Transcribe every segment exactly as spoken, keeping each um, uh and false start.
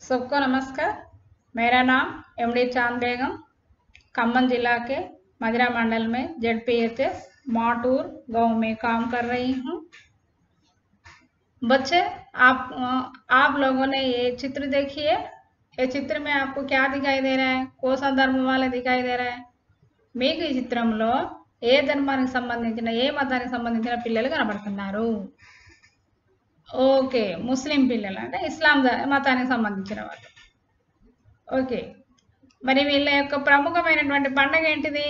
सबको नमस्कार। मेरा नाम एमडी चांद बेगम खम्मम जिला के मजरा मंडल में जेडपीएचएस माटूर गांव में काम कर रही हूं। बच्चे, आप आप लोगों ने ये चित्र देखिए। ये चित्र में आपको क्या दिखाई दे रहा है? कौन सा धर्म वाले दिखाई दे रहा है? మీకు ఈ చిత్రంలో ఏ ధర్మానికి సంబంధించిన ఏ మతానికి సంబంధించిన పిల్లలు కనబడుతున్నారు? ఓకే, ముస్లిం పిల్లలు అంటే ఇస్లాం మతానికి సంబంధించిన వాళ్ళు. ఓకే, మరి వీళ్ళ యొక్క ప్రముఖమైనటువంటి పండుగ ఏంటిది?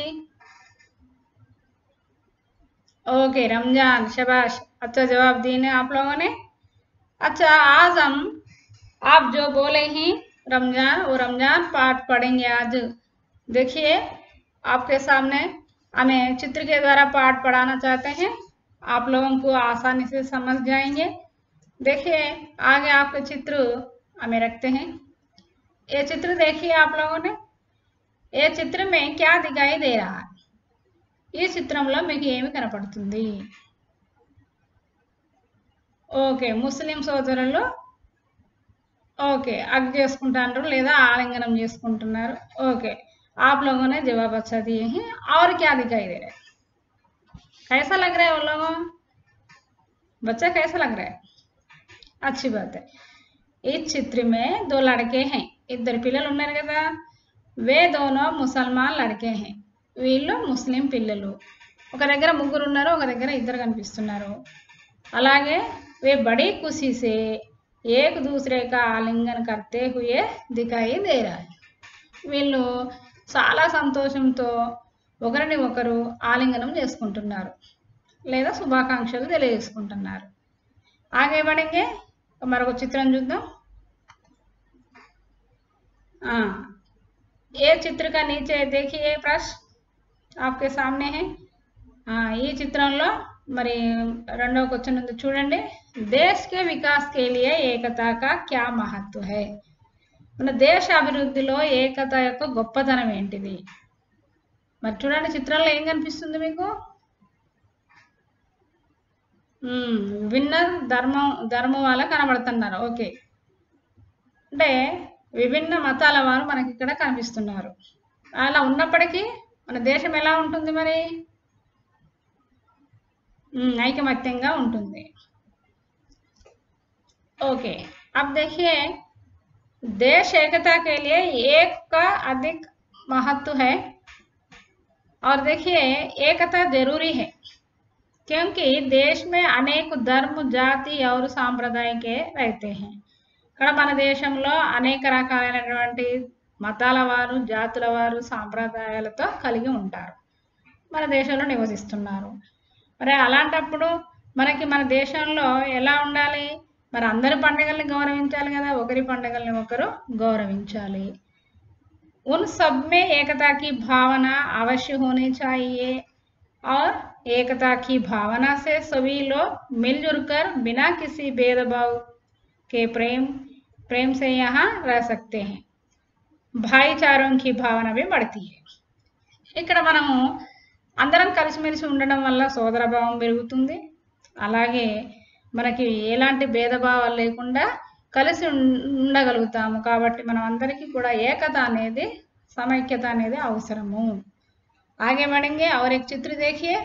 ओके, रमजान। शाबाश, अच्छा जवाब दिए आप लोगों ने। अच्छा, आज हम आप जो बोले हैं रमजान, वो रमजान पाठ पढ़ेंगे आज। देखिए, आपके सामने हमें चित्र के द्वारा पाठ पढ़ाना चाहते हैं, आप लोगों को आसानी से समझ जाएंगे। देखिए, आगे आपके चित्र हमें रखते हैं। ये चित्र देखिए आप लोगों ने। ये चित्र में क्या दिखाई दे रहा है? ఈ చిత్రంలో మీకు ఏమి కనపడుతుంది? ఓకే, ముస్లిం సోదరులు ఓకే హగ్ చేసుకుంటారు లేదా ఆలింగనం చేసుకుంటున్నారు. ఓకే, आप लोगों ने जवाब अच्छा दिए हैं। और क्या दिखाई दे रहा है? कैसा लग रहा है वो लोगों? बच्चा कैसा लग रहा है? अच्छी बात है। इस चित्र में दो लड़के हैं, इधर पिల్లలు ఉన్నారు కదా, वे दोनों मुसलमान लड़के हैं। వీళ్ళు ముస్లిం పిల్లలు. ఒక దగ్గర ముగ్గురు ఉన్నారు, ఒక దగ్గర ఇద్దరు కనిపిస్తున్నారు. అలాగే वे बड़ी खुशी से एक दूसरे का आलिंगन करते हुए दिखाई दे रहा है। వీళ్ళు చాలా సంతోషంతో ఒకరిని ఒకరు ఆలింగనం చేసుకుంటున్నారు లేదా శుభాకాంక్షలు తెలియజేసుకుంటున్నారు. ఆగే बढ़ेंगे, మరొక చిత్రం చూద్దాం. ఆ ये चित्र का नीचे देखिए प्रश्न आपके सामने है। हाँ, ఈ చిత్రంలో మరి రెండో క్వశ్చన్ ఉంది చూడండి. देश के विकास के लिए एकता का क्या महत्व है? మన దేశ అభివృద్ధిలో ఏకత యొక్క గొప్పతనం ఏంటిది? మరి చూడండి, చిత్రంలో ఏం కనిపిస్తుంది మీకు? విభిన్న ధర్మం ధర్మం వాళ్ళ కనబడుతున్నారు. ఓకే, అంటే విభిన్న మతాల వారు మనకి ఇక్కడ కనిపిస్తున్నారు. అలా ఉన్నప్పటికీ మన దేశం ఎలా ఉంటుంది? మరి ఐకమత్యంగా ఉంటుంది. ఓకే, अब देखिए, देश एकता के लिए एक का अधिक महत्व है। और देखिए, एकता जरूरी है क्योंकि देश में अनेक धर्म, जाति और सांप्रदाय के रहते हैं। ఇక్కడ మన దేశంలో అనేక రకాలైనటువంటి మతాల వారు, జాతుల వారు, సాంప్రదాయాలతో కలిగి ఉంటారు, మన దేశంలో నివసిస్తున్నారు. మరి అలాంటప్పుడు మనకి మన దేశంలో ఎలా ఉండాలి? మరి అందరి పండుగల్ని గౌరవించాలి కదా, ఒకరి పండుగల్ని ఒకరు గౌరవించాలి. उन सब में एकता की भावना अवश्य होनी चाहिए और एकता की भावना से सभी लोग मिलजुल कर बिना किसी भेदभाव के प्रेम प्रेम से यहाँ रह सकते हैं। भाईचारों की भावना भी बढ़ती है। ఇక్కడ మనము అందరం కలిసిమెలిసి ఉండడం వల్ల సోదరభావం పెరుగుతుంది. అలాగే మనకి ఎలాంటి భేదభావాలు లేకుండా కలిసి ఉండగలుగుతాము. కాబట్టి మనం అందరికీ కూడా ఏకత అనేది, సమైక్యత అనేది అవసరము. आगे बढ़ेंगे और एक चित्र देखिए।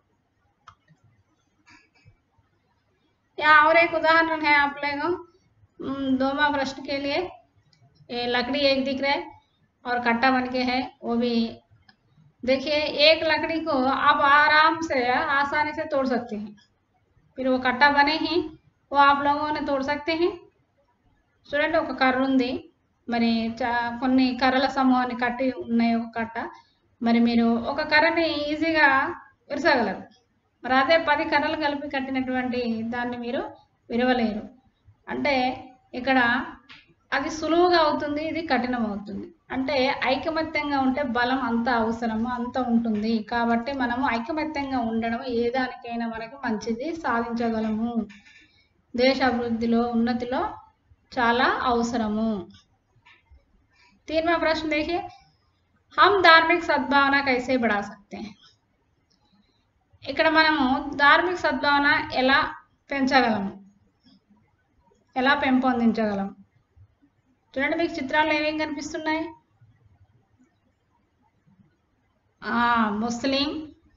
यहाँ और एक उदाहरण है आप लोगों दोमा प्रश्न के लिए। ये लकड़ी एक दिख रहा है और कट्टा बन के है, वो भी देखिए। एक लकड़ी को आप आराम से आसानी से तोड़ सकते हैं, फिर वो कट्टा बने ही वो आप लोगों ने तोड़ सकते हैं। చూడండి, ఒక కర్ర ఉంది, మరి కొన్ని కర్రల సమూహాన్ని కట్టి ఉన్నాయి ఒక కట్ట. మరి మీరు ఒక కర్రని ఈజీగా విరసగలరు, మరి అదే పది కర్రలు కలిపి కట్టినటువంటి దాన్ని మీరు విరవలేరు. అంటే ఇక్కడ అది సులువుగా అవుతుంది, ఇది కఠినం అవుతుంది. అంటే ఐకమత్యంగా ఉంటే బలం అంత అవసరము, అంత ఉంటుంది. కాబట్టి మనము ఐకమత్యంగా ఉండడం ఏ దానికైనా మనకి మంచిది, సాధించగలము. దేశ అభివృద్ధిలో, ఉన్నతిలో చాలా అవసరము. तीसरा प्रश्न देखिए, हम धार्मिक सद्भावना कैसे बढ़ा सकते हैं? ఇక్కడ మనము ధార్మిక సద్భావన ఎలా పెంచగలము, ఎలా పెంపొందించగలము? చూడండి మీకు చిత్రాల్లో ఏమేమి కనిపిస్తున్నాయి. मुस्लिम,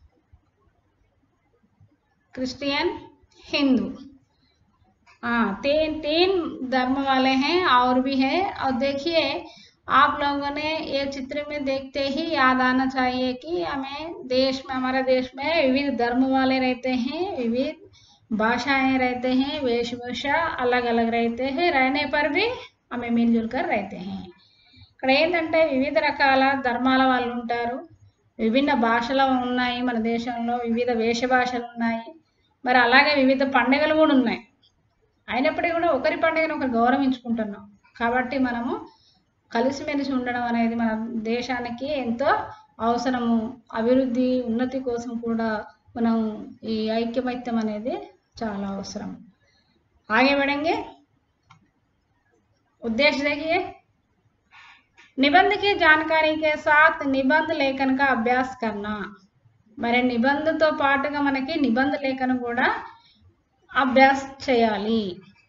क्रिश्चियन, हिंदू, हाँ तीन तीन धर्म वाले हैं और भी है। और देखिए आप लोगों ने ये चित्र में देखते ही याद आना चाहिए कि हमें देश में हमारे देश में विविध धर्म वाले रहते हैं, विविध भाषाएं रहते हैं, वेशभूषा अलग अलग रहते हैं, रहने पर भी हमें मिलजुल कर रहते हैं। ఇక్కడ ఏంటంటే వివిధ రకాల ధర్మాల వాళ్ళు ఉంటారు, విభిన్న భాషలు ఉన్నాయి మన దేశంలో, వివిధ వేష భాషలు ఉన్నాయి, మరి అలాగే వివిధ పండుగలు కూడా ఉన్నాయి. అయినప్పటికీ కూడా ఒకరి పండుగను ఒకరు గౌరవించుకుంటున్నాం. కాబట్టి మనము కలిసిమెలిసి ఉండడం అనేది మన దేశానికి ఎంతో అవసరము. అభివృద్ధి ఉన్నతి కోసం కూడా మనం ఈ ఐక్యమత్యం అనేది చాలా అవసరం. आगे बढ़ेंगे। उद्देश्य देखिए, निबंध की जानकारी के साथ निबंध लेखन का अभ्यास करना। మరి నిబంధనతో పాటుగా మనకి నిబంధ లేఖనం కూడా అభ్యాస్ చేయాలి.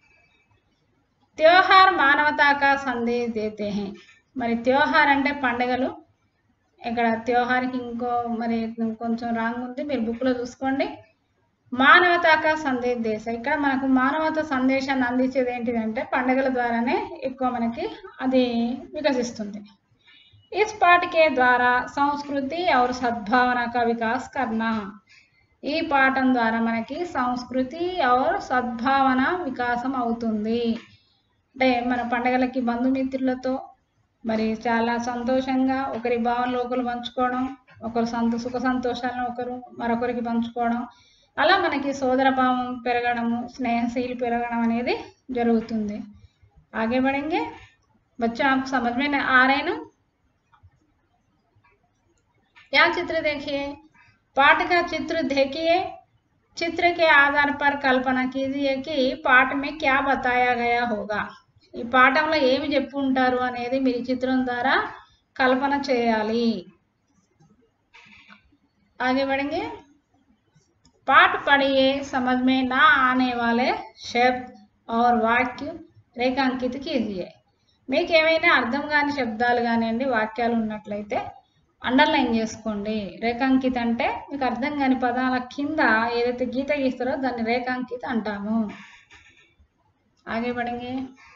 त्योहार मानवता का संदेश देते हैं। మరి त्योहार అంటే పండుగలు. ఇక్కడ त्योहार కి ఇంకో మరి కొంచెం రాంగ్ ఉంది, మీరు బుక్ లో చూసుకోండి. మానవతా కా సందేశ దేశ, ఇక్కడ మనకు మానవత సందేశాన్ని అందించేది ఏంటిదంటే పండుగల ద్వారానే ఎక్కువ మనకి అది వికసిస్తుంది. इस पाठ के द्वारा संस्कृति और सद्भावना का विकास करना। ఈ పాఠం ద్వారా మనకి సంస్కృతి और సద్భావన వికాసం అవుతుంది. అంటే మన పండుగలకి బంధుమిత్రులతో మరి చాలా సంతోషంగా ఒకరి భావనలు ఒకరు పంచుకోవడం, ఒకరు సంతో సుఖ సంతోషాలను ఒకరు మరొకరికి పంచుకోవడం, అలా మనకి సోదర భావం పెరగడము, స్నేహశీలి పెరగడం అనేది జరుగుతుంది. आगे बढ़ेंगे। बच्चों आपको समझ में आ रहे हैं ना? यह चित्र देखिए, पाठ का चित्र देखिए, चित्र के आधार पर कल्पना कीजिए कि पाठ में क्या बताया गया होगा। ఈ పాఠంలో ఏమి చెప్పు ఉంటారు అనేది మీరు చిత్రం ద్వారా కల్పన చేయాలి. आगे बढ़ेंगे। पाठ पढ़िए, समझ में ना आने वाले शब्द और वाक्य रेखांकित कीजिए। మీకు ఏమైనా అర్థం కాని శబ్దాలు కానివ్వండి, వాక్యాలు ఉన్నట్లయితే అండర్లైన్ చేసుకోండి. రేఖాంకిత అంటే మీకు అర్థం కాని పదాల కింద ఏదైతే గీత గీస్తారో దాన్ని రేఖాంకిత అంటాము. आगे बढ़ेंगे।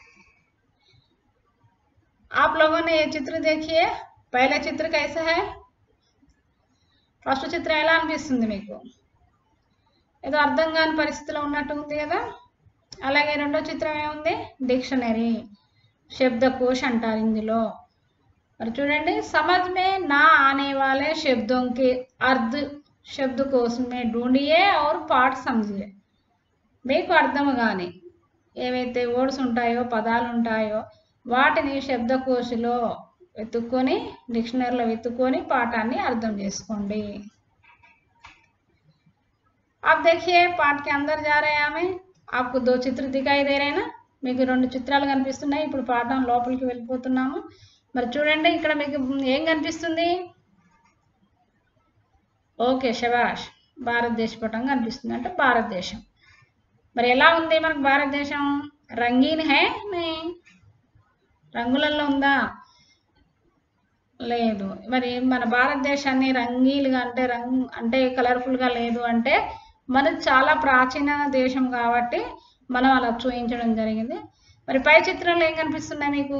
आप लोगों ने ये चित्र देखिए, पहला चित्र कैसा है? ఫస్ట్ చిత్రం ఎలా అనిపిస్తుంది మీకు? ఏదో అర్థం కాని పరిస్థితిలో ఉన్నట్టు ఉంది కదా. అలాగే రెండో చిత్రం ఏముంది? డిక్షనరీ, శబ్దకోశ్ అంటారు ఇందులో. మరి చూడండి, समझ में ना आने वाले शब्दों के अर्थ शब्दकोश में ढूंढिए और पाठ समझिए। మీకు అర్థం కాని ఏవైతే వర్డ్స్ ఉంటాయో, పదాలు ఉంటాయో వాటిని శబ్దకోశలో వెతుక్కొని, డిక్షనరీలో వెతుక్కొని పాఠాన్ని అర్థం చేసుకోండి. अब देखिए पाठ के अंदर जा रहे हैं हमें, आपको दो चित्र दिखाई दे रहे हैं ना, మీకు రెండు చిత్రాలు కనిపిస్తున్నాయి. ఇప్పుడు పాఠం లోపలికి వెళ్ళిపోతున్నాము. మరి చూడండి, ఇక్కడ మీకు ఏం కనిపిస్తుంది? ఓకే, శబాష్, భారతదేశ పటం కనిపిస్తుంది. అంటే భారతదేశం. మరి ఎలా ఉంది మనకు భారతదేశం? రంగీన్ హై నే, రంగులలో ఉందా? లేదు. మరి మన భారతదేశాన్ని రంగీలుగా అంటే రంగు అంటే కలర్ఫుల్గా లేదు అంటే మనది చాలా ప్రాచీన దేశం కాబట్టి మనం అలా చూపించడం జరిగింది. మరి పై చిత్రంలో ఏం కనిపిస్తున్నాయి మీకు?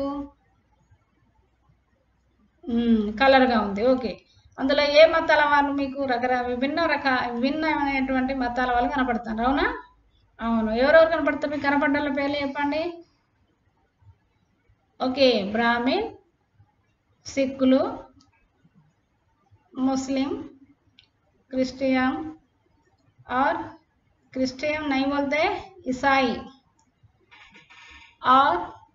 కలర్గా ఉంది. ఓకే, అందులో ఏ మతాల వాళ్ళు మీకు రకరకాల విభిన్న రక విభిన్నమైనటువంటి మతాల వాళ్ళు కనపడతారు, అవునా? అవును. ఎవరెవరు కనపడతారు మీకు? కనపడ్డాల పేర్లు చెప్పండి. ఓకే, బ్రాహ్మిన్, సిక్కులు, मुस्लिम, क्रिश्चियन और क्रिश्चियन नहीं बोलते, ईसाई और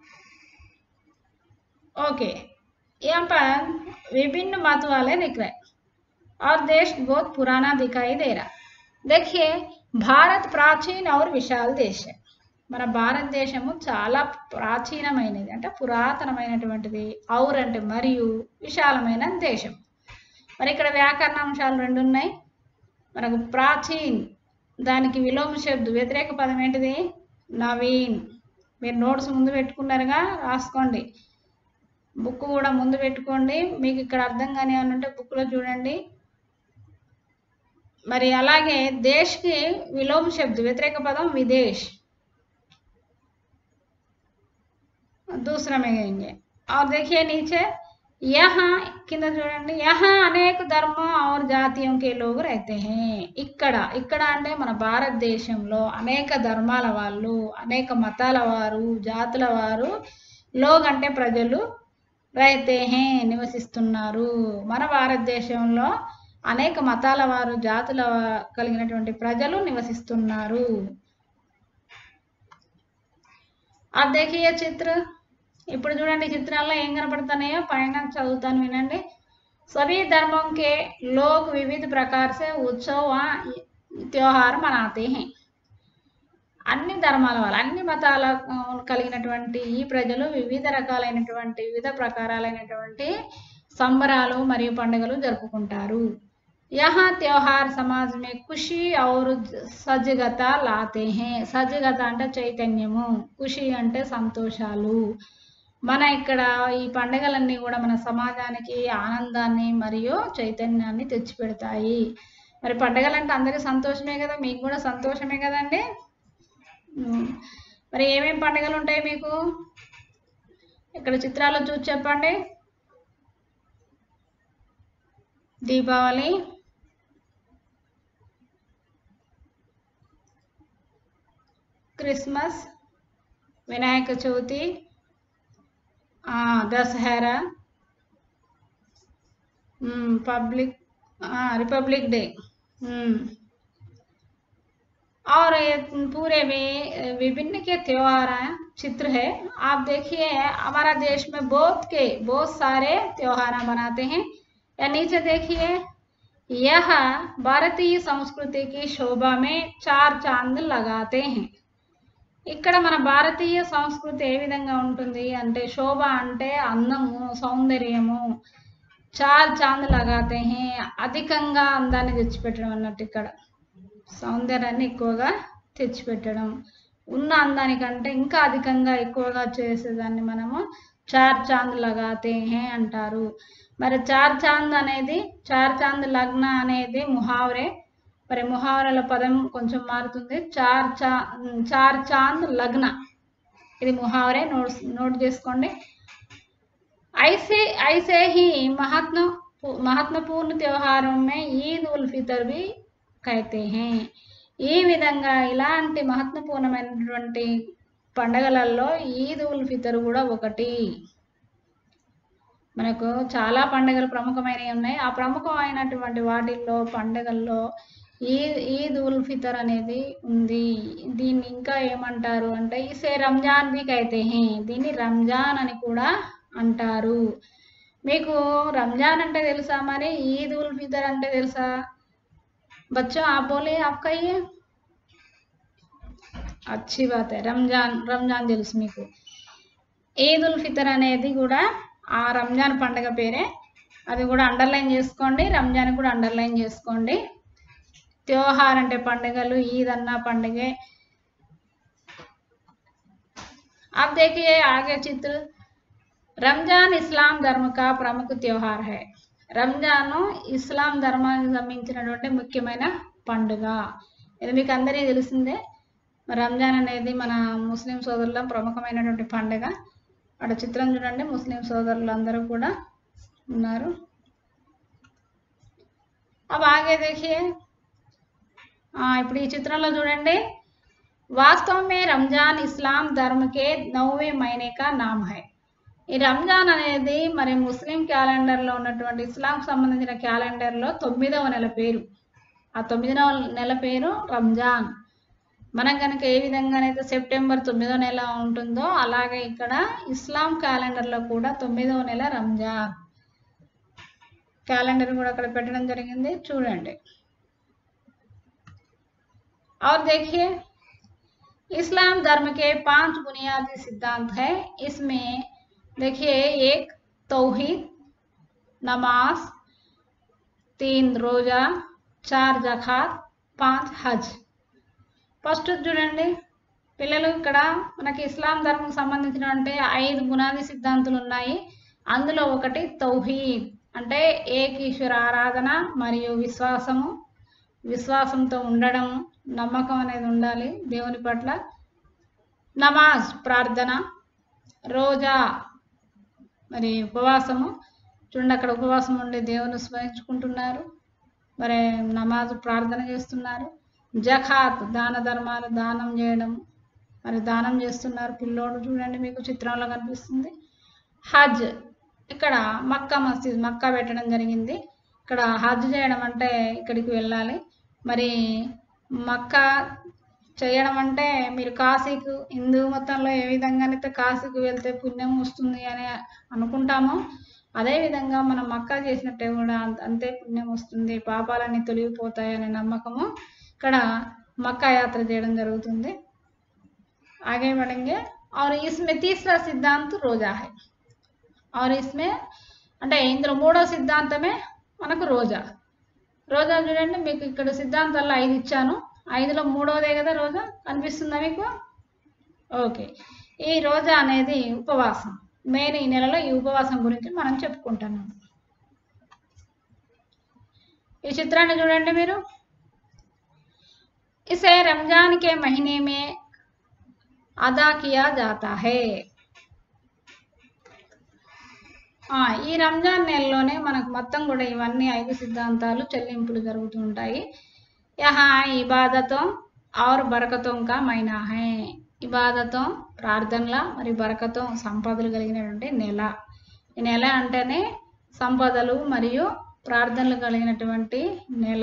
ओके, यहाँ पर विभिन्न मत वाले दिख रहे और देश बहुत पुराना दिखाई दे रहा। देखिए, भारत प्राचीन और विशाल देश है। మన భారతదేశము చాలా ప్రాచీనమైనది, అంటే పురాతనమైనటువంటిది. ఔర్ అంటే మరియు, విశాలమైన దేశం. మరి ఇక్కడ వ్యాకరణ అంశాలు రెండు ఉన్నాయి. మనకు ప్రాచీన్, దానికి విలోమ శబ్దం వ్యతిరేక పదం ఏంటిది? నవీన్. మీరు నోట్స్ ముందు పెట్టుకున్నారుగా, రాసుకోండి. బుక్ కూడా ముందు పెట్టుకోండి, మీకు ఇక్కడ అర్థం కాని ఏమైనా ఉంటే బుక్లో చూడండి. మరి అలాగే దేశ్కి విలోమ శబ్ద వ్యతిరేక పదం విదేశ్, दूसरा में गएंगे। और देखिए नीचे यहाँ కింద చూడండి, यहाँ అనేక ధర్మ और జాతీయం के लोग रहते हैं। ఇక్కడ ఇక్కడ అంటే మన భారతదేశంలో అనేక ధర్మాల వాళ్ళు, అనేక మతాల వారు, జాతుల వారు, లోగ్ అంటే ప్రజలు, रहते हैं నివసిస్తున్నారు। మన భారతదేశంలో అనేక మతాల వారు, జాతుల కలిగినటువంటి ప్రజలు నివసిస్తున్నారు। अब देखिए चित्र, ఇప్పుడు చూడండి చిత్రాల్లో ఏం కనపడుతున్నాయో పైన చదువుతాను వినండి। सभी धर्मों के लोग विविध प्रकार से उत्सव व त्योहार मनाते हैं। అన్ని ధర్మాల వాళ్ళు, అన్ని మతాల కలిగినటువంటి ఈ ప్రజలు వివిధ రకాలైనటువంటి వివిధ ప్రకారాలైనటువంటి సంబరాలు మరియు పండుగలు జరుపుకుంటారు। यहाँ त्योहार समाज में खुशी और सजगता लाते हैं। सजगता అంటే చైతన్యము, ఖుషి అంటే సంతోషాలు। మన ఇక్కడ ఈ పండుగలన్నీ కూడా మన సమాజానికి ఆనందాన్ని మరియు చైతన్యాన్ని తెచ్చిపెడతాయి। మరి పండుగలు అంటే అందరికీ సంతోషమే కదా, మీకు కూడా సంతోషమే కదండి। మరి ఏమేం పండుగలు ఉంటాయి మీకు ఇక్కడ చిత్రాల్లో చూసి చెప్పండి। Deepavali, Christmas, Vinayaka Chavithi, Dussehra, public republic day, और पूरे में विभिन्न के त्योहार हैं, चित्र है। आप देखिए हमारा देश में बहुत के बहुत सारे त्योहार मनाते हैं। या नीचे देखिए, यह भारतीय संस्कृति की शोभा में चार चांद लगाते हैं। ఇక్కడ మన భారతీయ సంస్కృతి ఏ విధంగా ఉంటుంది అంటే శోభ అంటే అందము, సౌందర్యము, చార్ చాంద్ లగాతే హే, అధికంగా అందాన్ని తెచ్చిపెట్టడం అన్నట్టు, ఇక్కడ సౌందర్యాన్ని ఎక్కువగా తెచ్చిపెట్టడం, ఉన్న అందానికంటే ఇంకా అధికంగా ఎక్కువగా చేసేదాన్ని మనము చార్ చాంద్ లగాతే హే అంటారు। మరి చార్ చాంద్ అనేది, చార్ చాంద్ లగ్న అనేది ముహావరే, మరి ముహావరాల పదం కొంచెం మారుతుంది। చార్ చా చార్ చాంద్ లగ్న ఇది ముహావరే, నోట్ నోట్ చేసుకోండి। ऐसे ऐसे ही महत्व महत्वपूर्ण त्योहारों में ईद उल फितर भी कहते हैं। ఈ విధంగా ఇలాంటి మహత్వపూర్ణమైనటువంటి పండుగలలో ఈద్ ఉల్ ఫితర్ కూడా ఒకటి। మనకు చాలా పండుగలు ప్రముఖమైనవి ఉన్నాయి, ఆ ప్రముఖమైనటువంటి వాటిల్లో పండుగల్లో ఈద్ ఈద్ ఉల్ ఫితర్ అనేది ఉంది। దీన్ని ఇంకా ఏమంటారు అంటే ఇసే రంజాన్ भी कहते हैं, దీన్ని రంజాన్ అని కూడా అంటారు। మీకు రంజాన్ అంటే తెలుసా, మరి ఈద్ ఉల్ ఫితర్ అంటే తెలుసా? बच्चों आप बोले, आप कहिए। अच्छी बात है, రంజాన్ రంజాన్ తెలుసు మీకు। ఈద్ ఉల్ ఫితర్ అనేది కూడా ఆ రంజాన్ పండుగ పేరే, అది కూడా అండర్లైన్ చేసుకోండి, రంజాన్ కూడా అండర్లైన్ చేసుకోండి। त्योहार అంటే పండుగలు, ఈద్ అన్న పండుగే। अब देखिए आगे चित्र, रमजान इस्लाम धर्म का प्रमुख त्योहार है। రంజాన్ ఇస్లాం ధర్మానికి సంబంధించినటువంటి ముఖ్యమైన పండుగ, ఇది మీకు అందరికీ తెలిసిందే। రంజాన్ అనేది మన ముస్లిం సోదరుల ప్రముఖమైనటువంటి పండుగ। అక్కడ చిత్రం చూడండి, ముస్లిం సోదరులు అందరూ కూడా ఉన్నారు। अब आगे देखिए, ఇప్పుడు ఈ చిత్రంలో చూడండి, वास्तव में रमजान इस्लाम धर्म के नौवें महीने का नाम है। ఈ రంజాన్ అనేది మరి ముస్లిం క్యాలెండర్లో ఉన్నటువంటి ఇస్లాంకి సంబంధించిన క్యాలెండర్లో తొమ్మిదవ నెల పేరు, ఆ తొమ్మిదవ నెల పేరు రంజాన్। మనం కనుక ఏ విధంగానైతే సెప్టెంబర్ తొమ్మిదవ నెల ఉంటుందో అలాగే ఇక్కడ ఇస్లాం క్యాలెండర్లో కూడా తొమ్మిదవ నెల రంజాన్। క్యాలెండర్ కూడా అక్కడ పెట్టడం జరిగింది చూడండి। और देखिए, इस्लाम धर्म के पांच बुनियादी सिद्धांत है। इसमें देखिए, एक तौहीद, नमाज, तीन रोजा, चार जकात, पांच हज। ఫస్ట్ చూడండి పిల్లలు, ఇక్కడ మనకి ఇస్లాం ధర్మం సంబంధించినటువంటి ఐదు బునాది సిద్ధాంతాలు ఉన్నాయి। అందులో ఒకటి తౌహీద్ అంటే ఏక ఈశ్వర ఆరాధన మరియు విశ్వాసము, విశ్వాసంతో ఉండడం, నమ్మకం అనేది ఉండాలి దేవుని పట్ల. నమాజ్ ప్రార్థన, రోజా మరి ఉపవాసము, చూడండి అక్కడ ఉపవాసం ఉండి దేవుని స్మరించుకుంటున్నారు, మరి నమాజ్ ప్రార్థన చేస్తున్నారు. జఖాత్ దాన ధర్మాలు దానం చేయడం, మరి దానం చేస్తున్నారు. పిల్లోడు చూడండి మీకు చిత్రంలో కనిపిస్తుంది. హజ్ ఇక్కడ మక్కా మసీద్ మక్కా పెట్టడం జరిగింది. ఇక్కడ హజ్ చేయడం అంటే ఇక్కడికి వెళ్ళాలి. మరి మక్కా చేయడం అంటే మీరు కాశీకు హిందూ మతంలో ఏ విధంగానైతే కాశీకు వెళ్తే పుణ్యం వస్తుంది అని అనుకుంటామో అదేవిధంగా మనం మక్కా చేసినట్టే కూడా అంతే పుణ్యం వస్తుంది, పాపాలన్నీ తొలగిపోతాయి అనే నమ్మకము ఇక్కడ మక్కా యాత్ర చేయడం జరుగుతుంది. आगे बढ़ेंगे और इसमें तीसरा सिद्धांत रोजा है और इसमें అంటే ఇందులో మూడో సిద్ధాంతమే మనకు రోజా. రోజా చూడండి మీకు ఇక్కడ సిద్ధాంతాల్లో ఐదు ఇచ్చాను, ఐదులో మూడోదే కదా రోజా, కనిపిస్తుందా మీకు? ఓకే, ఈ రోజా అనేది ఉపవాసం. మెయిన్ ఈ నెలలో ఈ ఉపవాసం గురించి మనం చెప్పుకుంటున్నాం. ఈ చిత్రాన్ని చూడండి మీరు. इसे रमजान के महीने में अदा किया जाता है. ఈ రంజాన్ నెలలోనే మనకు మొత్తం కూడా ఇవన్నీ ఐదు సిద్ధాంతాలు చెల్లింపులు జరుగుతూ ఉంటాయి. యహా ఇబాదతో और బరకతో కా మైనా హై. ఇబాదతో ప్రార్థనల మరియు బరకతో సంపదలు కలిగినటువంటి నెల. ఈ నెల అంటేనే సంపదలు మరియు ప్రార్థనలు కలిగినటువంటి నెల.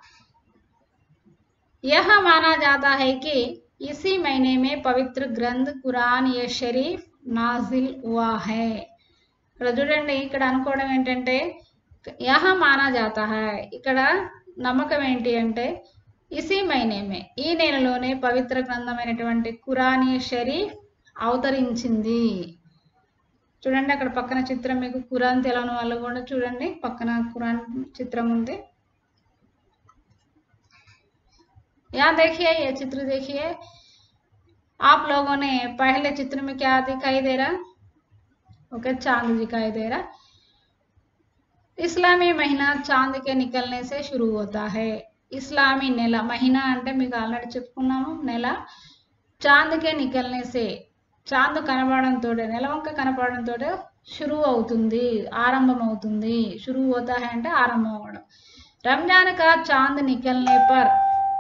यह माना जाता है कि इसी महीने में पवित्र ग्रंथ कुरान ये शरीफ नाजिल हुआ है. ఇక్కడ చూడండి ఇక్కడ అనుకోవడం ఏంటంటే యహ మానా జాతా హై, ఇక్కడ నమ్మకం ఏంటి అంటే ఇసీ మహీనే ఈ నెలలోనే పవిత్ర గ్రంథమైనటువంటి ఖురాన్ ఏ షరీఫ్ అవతరించింది. చూడండి అక్కడ పక్కన చిత్రం మీకు ఖురాన్ తెలవని వాళ్ళు కూడా చూడండి పక్కన ఖురాన్ చిత్రం ఉంది. यहाँ देखिए ये चित्र देखिए, आप लोगों ने पहले चित्र में क्या दिखाई दे रहा? ओके, चांद दिखाई दे रहा. इस्लामी महीना चांद के निकलने से शुरू होता है. इस्लामी నెల మహీనా అంటే మీకు ఆల్రెడీ చెప్పుకున్నాము, నెల చాంద్ కే నికల్నే సే చాంద్ కనపడంతో నెలవంక కనపడంతో షురూ అవుతుంది, ఆరంభం అవుతుంది. షురూ హోతా హై అంటే ఆరంభం అవడం. రంజాన్ కా చాంద్ నికల్నే పర్,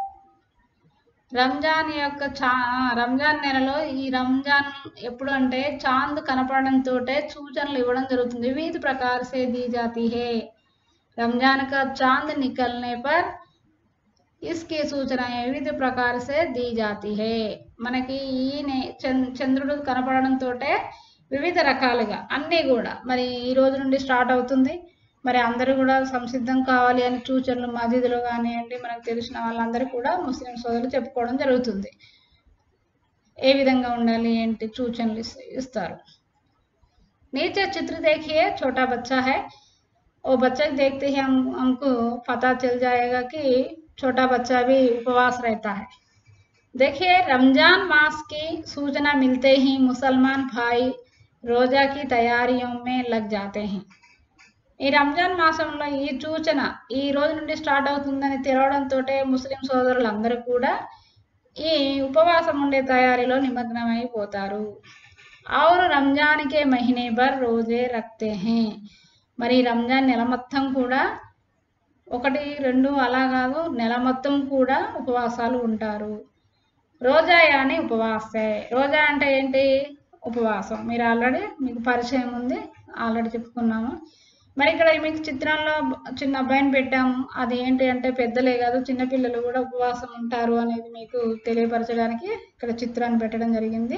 రంజాన్ యొక్క చా రంజాన్ నెలలో ఈ రంజాన్ ఎప్పుడు అంటే చాంద్ కనపడంతో సూచనలు ఇవ్వడం జరుగుతుంది. వివిధ ప్రకార సే दी जाती है. రంజాన్ కా చాంద్ నికల్నే పర్ इसकी सूचनाएं వివిధ ప్రకార సే दी जाती है. మనకి ఈ చంద్రుడు కనపడడంతో వివిధ రకాలుగా అన్నీ కూడా మరి ఈ రోజు నుండి స్టార్ట్ అవుతుంది. మరి అందరూ కూడా సంసిద్ధం కావాలి అని సూచనలు మసీదులో కానివ్వండి మనకు తెలిసిన వాళ్ళందరూ కూడా ముస్లిం సోదరులు చెప్పుకోవడం జరుగుతుంది. ఏ విధంగా ఉండాలి ఏంటి సూచనలు ఇస్తారు. नीचे चित्र देखिए, छोटा बच्चा है, वो बच्चा देखते ही हम हमको पता चल जाएगा कि छोटा बच्चा भी उपवास रहता है. देखिए रमजान मास की सूचना मिलते ही मुसलमान भाई रोजा की तैयारियों में लग जाते हैं. ఈ రంజాన్ మాసంలో ఈ సూచన ఈ రోజు నుండి స్టార్ట్ అవుతుందని తెలవడంతో ముస్లిం సోదరులందరూ కూడా ఈ ఉపవాసం ఉండే తయారీలో నిమగ్నమైపోతారు. और रमजान के महीने भर रोजे रखते हैं. మరి రంజాన్ నెల మొత్తం కూడా ఒకటి రెండు అలా కాదు, నెల మొత్తం కూడా ఉపవాసాలు ఉంటారు. రోజా యాని ఉపవాసే. రోజా అంటే ఏంటి? ఉపవాసం. మీరు ఆల్రెడీ మీకు పరిచయం ఉంది, ఆల్రెడీ చెప్పుకున్నాము. మరి ఇక్కడ మీకు చిత్రంలో చిన్న అబ్బాయిని పెట్టాము, అది ఏంటి అంటే పెద్దలే కాదు చిన్నపిల్లలు కూడా ఉపవాసం ఉంటారు అనేది మీకు తెలియపరచడానికి ఇక్కడ చిత్రాన్ని పెట్టడం జరిగింది.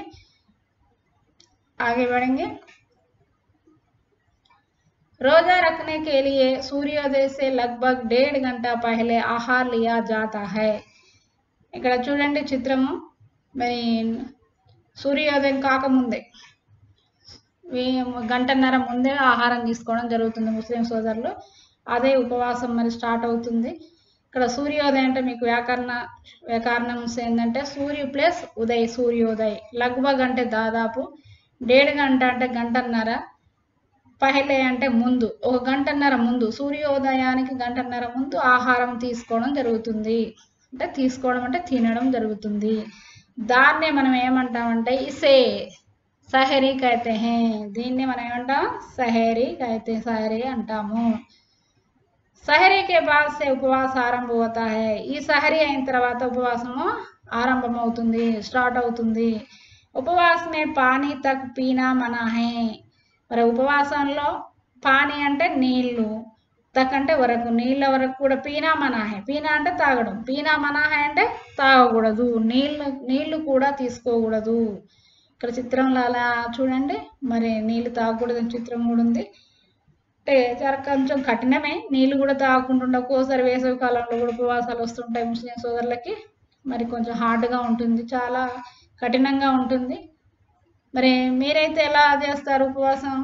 आगे बढ़ेंगे. रोजा रखने के लिए सूर्योदय से लगभग डेढ़ घंटा पहले आहार लिया जाता है. ఇక్కడ చూడండి చిత్రము, మరి సూర్యోదయం కాకముందే గంటన్నర ముందే ఆహారం తీసుకోవడం జరుగుతుంది ముస్లిం సోదరులు. అదే ఉపవాసం మరి స్టార్ట్ అవుతుంది. ఇక్కడ సూర్యోదయం అంటే మీకు వ్యాకరణ వ్యాకరణం ఏంటంటే సూర్యు ప్లస్ ఉదయ్, సూర్యోదయ్. లగ్భగ్ అంటే దాదాపు, డేఢ్ గంట అంటే గంటన్నర, పహలే అంటే ముందు, ఒక గంటన్నర ముందు, సూర్యోదయానికి గంటన్నర ముందు ఆహారం తీసుకోవడం జరుగుతుంది. అంటే తీసుకోవడం అంటే తినడం జరుగుతుంది. దాన్నే మనం ఏమంటామంటే ఇసే సహరీ కైతే హే, దీన్ని మనం ఏమంటాం సహరీ కైతే సహరీ అంటాము. సహరీ కే బాద్ సే ఉపవాస ఆరంభ హోతా హై, ఈ సహరీ అయిన తర్వాత ఉపవాసము ఆరంభమవుతుంది, స్టార్ట్ అవుతుంది. ఉపవాస్ మే పానీ తక్ పీనా మనా హై, మరి ఉపవాసంలో పానీ అంటే నీళ్లు, తక్ అంటే వరకు, నీళ్ళ వరకు కూడా పీనా మనాహే, పీనా అంటే తాగడం, పీనా మనాహే అంటే తాగకూడదు, నీళ్ళు నీళ్లు కూడా తీసుకోకూడదు. ఇక్కడ చిత్రంలో అలా చూడండి, మరి నీళ్ళు తాగకూడదని చిత్రం కూడా ఉంది. అంటే చాలా కొంచెం కఠినమే, నీళ్ళు కూడా తాగకుండా ఒక్కోసారి వేసవి కాలంలో కూడా ఉపవాసాలు వస్తుంటాయి ముస్లిం సోదరులకి. మరి కొంచెం హార్డ్గా ఉంటుంది, చాలా కఠినంగా ఉంటుంది. మరి మీరైతే ఎలా చేస్తారు ఉపవాసం?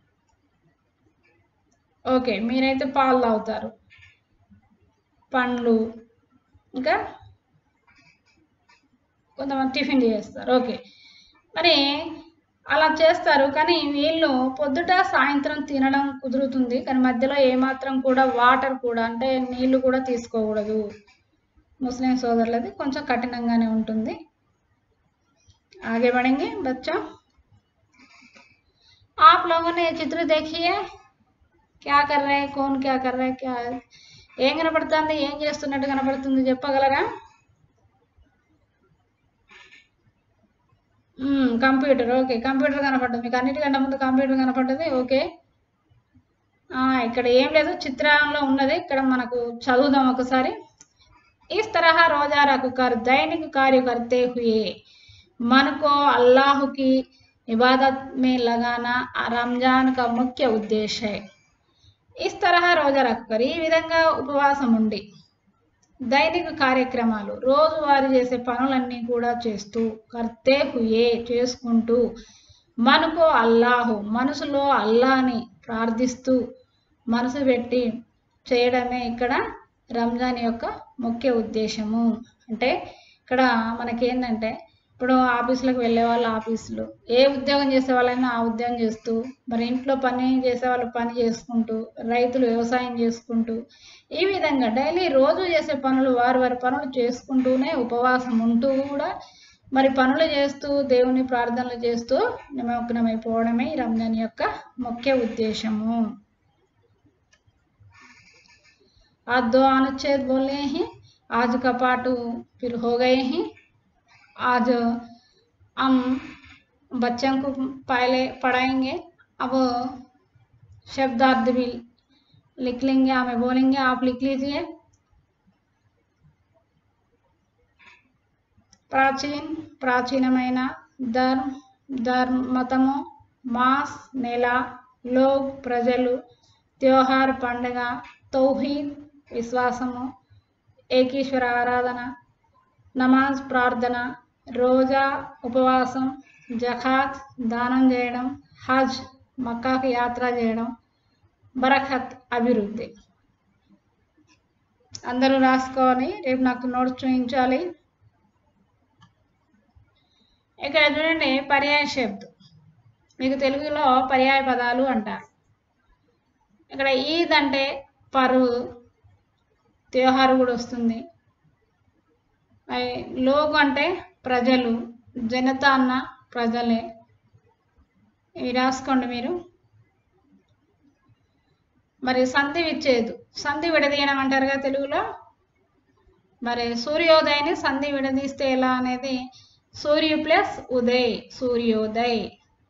ఓకే, మీరైతే పాలు తాగుతారు, పండ్లు, ఇంకా కొంతమంది టిఫిన్ చేస్తారు. ఓకే, మరి అలా చేస్తారు. కానీ వీళ్ళు పొద్దుట సాయంత్రం తినడం కుదురుతుంది, కానీ మధ్యలో ఏమాత్రం కూడా వాటర్ కూడా అంటే నీళ్లు కూడా తీసుకోకూడదు. ముస్లిం సోదరులది కొంచెం కఠినంగానే ఉంటుంది. आगे बढ़ेंगे बच्चों। आप लोगों ने ये चित्र देखिए, क्या कर रहे हैं, कौन क्या कर रहे हैं, क्या ఏం కనపడుతుంది, ఏం చేస్తున్నట్టు కనపడుతుంది చెప్పగలరా? కంప్యూటర్. ఓకే, కంప్యూటర్ కనపడుతుంది మీకు, అన్నిటికంటే ముందు కంప్యూటర్ కనపడ్డది. ఓకే, ఇక్కడ ఏం లేదు, చిత్రంలో ఉన్నది, ఇక్కడ మనకు చదువుదాం ఒకసారి. इस तरह रोजा रखकर दैनिक कार्य करते हुए मन को अल्लाह की इबादत में लगाना रमजान का मुख्य उद्देश्य है. इस तरह रोजा रखकर, ఈ విధంగా ఉపవాసం ఉండి, దైనిక కార్యక్రమాలు రోజువారీ చేసే పనులన్నీ కూడా చేస్తూ, కర్తే హుయే చేసుకుంటూ, మనకు అల్లాహు మనసులో అల్లాని ప్రార్థిస్తూ మనసు పెట్టి చేయడమే ఇక్కడ రంజాన్ యొక్క ముఖ్య ఉద్దేశము. అంటే ఇక్కడ మనకేంటంటే, ఇప్పుడు ఆఫీసులకు వెళ్ళే వాళ్ళు ఆఫీసులు, ఏ ఉద్యోగం చేసే వాళ్ళైనా ఆ ఉద్యోగం చేస్తూ, మరి ఇంట్లో పని చేసే వాళ్ళు పని చేసుకుంటూ, రైతులు వ్యవసాయం చేసుకుంటూ, ఈ విధంగా డైలీ రోజు చేసే పనులు వారి వారి పనులు చేసుకుంటూనే ఉపవాసం ఉంటూ కూడా మరి పనులు చేస్తూ దేవుని ప్రార్థనలు చేస్తూ నిమగ్నమైపోవడమే ఈ రంజాన్ యొక్క ముఖ్య ఉద్దేశము. आज दो अनुच्छेद बोले हैं, आज का पाठ फिर हो गए हैं. आज हम बच्चों को पहले पढ़ाएंगे, अब शब्दार्थ भी लिख लेंगे, हमें बोलेंगे, आप लिख लीजिए. प्राचीन प्राचीनమైన ధర్మ ధర్మ మతము, మాస్ నెల, లోగ్ ప్రజలు, త్యోహార్ పండుగ, తౌహీద్ విశ్వాసము, ఏకీశ్వర ఆరాధన, నమాజ్ ప్రార్థన, రోజా ఉపవాసం, జకాత్ దానం చేయడం, హజ్ మక్కాకి యాత్ర చేయడం, బరకత్ అభివృద్ధి. అందరూ రాసుకొని రేపు నాకు నోట్స్ చూపించాలి. ఇక్కడ చూడండి, పర్యాయ శబ్దం, మీకు తెలుగులో పర్యాయ పదాలు అంటారు. ఇక్కడ ఈద్ అంటే పరువు, త్యోహారు కూడా వస్తుంది. లోగ్ అంటే ప్రజలు, జనతా అన్న ప్రజలే. ఇవి రాసుకోండి మీరు. మరి సంధి విచ్ఛేదు, సంధి విడదీయడం అంటారు కదా తెలుగులో. మరి సూర్యోదయాన్ని సంధి విడదీస్తే ఎలా అనేది, సూర్య ప్లస్ ఉదయ్, సూర్యోదయ్.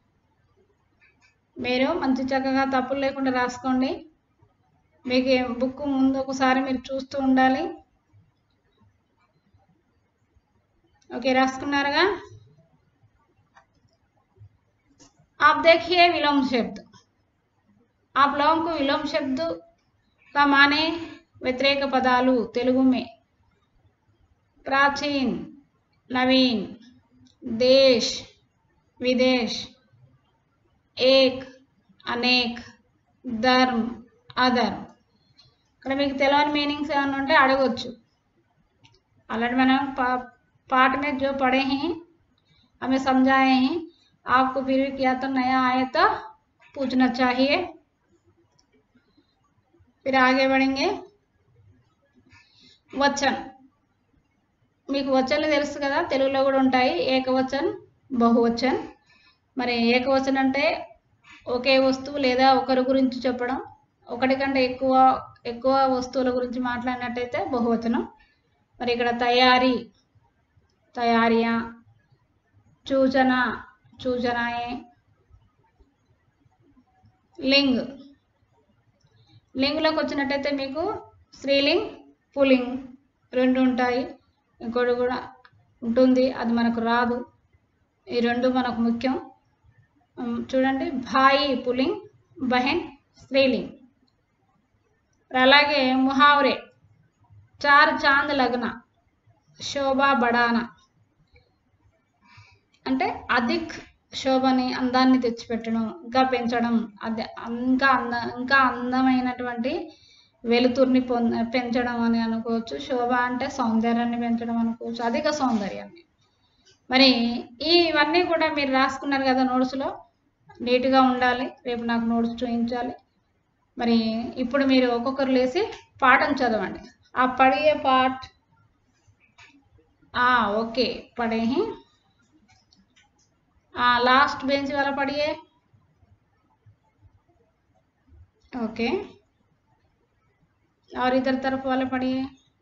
మీరు మంచి చక్కగా తప్పులు లేకుండా రాసుకోండి. మీకు బుక్ ముందు ఒకసారి మీరు చూస్తూ ఉండాలి. ఓకే, రాసుకున్నారుగా? आप देखिए विलोम शब्द, आप लोगों को विलोम शब्द का माने व्यतिरेक पदालू तेलुगु में प्राचीन, नवीन, देश, विदेश, एक, अनेक, धर्म, अधर्म. ఇక్కడ మీకు తెలియని మీనింగ్స్ ఏమైనా ఉంటే అడగొచ్చు. ऑलरेडी मैंने पा, पाठ में जो पढ़े हैं हमें समझाए हैं, आपको फिर भी क्या तो नया आए तो पूछना चाहिए. फिर आगे बढ़ेंगे వచన్ మీకు వచనాలు తెలుసు కదా తెలుగులో కూడా ఉంటాయి ఏకవచన్ బహువచన్ మరి ఏకవచనం అంటే ఒకే వస్తువు లేదా ఒకరి గురించి చెప్పడం ఒకటి కంటే ఎక్కువ ఎక్కువ వస్తువుల గురించి మాట్లాడినట్టయితే బహువచనం మరి ఇక్కడ తయారీ తయారియా సూచన సూచనాయే లింగ్ లింగ్లోకి వచ్చినట్టయితే మీకు స్త్రీలింగ్ పుల్లింగ్ రెండు ఉంటాయి ఇంకోటి కూడా ఉంటుంది అది మనకు రాదు ఈ రెండు మనకు ముఖ్యం చూడండి భాయి పుల్లింగ్ బహన్ స్త్రీలింగ్ అలాగే ముహావరే చార్ చాంద్ లగ్న శోభా బడానా అంటే అధిక్ శోభని అందాన్ని తెచ్చిపెట్టడం ఇంకా పెంచడం అదే ఇంకా అంద ఇంకా అందమైనటువంటి వెలుతుర్ని పొంద పెంచడం అని అనుకోవచ్చు శోభ అంటే సౌందర్యాన్ని పెంచడం అనుకోవచ్చు అధిక సౌందర్యాన్ని మరి ఇవన్నీ కూడా మీరు రాసుకున్నారు కదా నోట్స్లో నీట్గా ఉండాలి రేపు నాకు నోట్స్ చూపించాలి మరి ఇప్పుడు మీరు ఒక్కొక్కరు లేసి పాఠం చదవండి ఆ పడియే పాఠ్ ఓకే పడే लास्ट बेंच वाला पढ़िए ओके और इधर तरफ वाले पढ़िए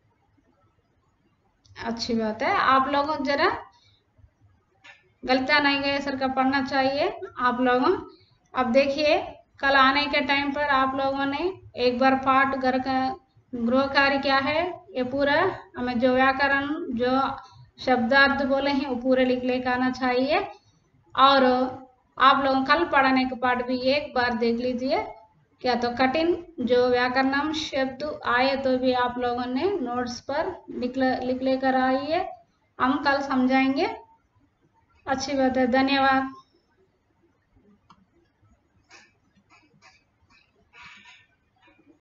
अच्छी बात है आप लोगों जरा गलतियां नहीं गए सर का पढ़ना चाहिए आप लोगों अब देखिए कल आने के टाइम पर आप लोगों ने एक बार पाठ घर का गृह कार्य क्या है ये पूरा हमें जो व्याकरण जो शब्दार्थ बोले हैं वो पूरे लिख लेकर आना चाहिए और आप लोगों कल पढ़ाने के पाठ भी एक बार देख लीजिए क्या तो कठिन जो व्याकरण शब्द आए तो भी आप लोगों ने नोट्स पर लिख लिख लेकर आइए हम कल समझाएंगे अच्छी बात है धन्यवाद।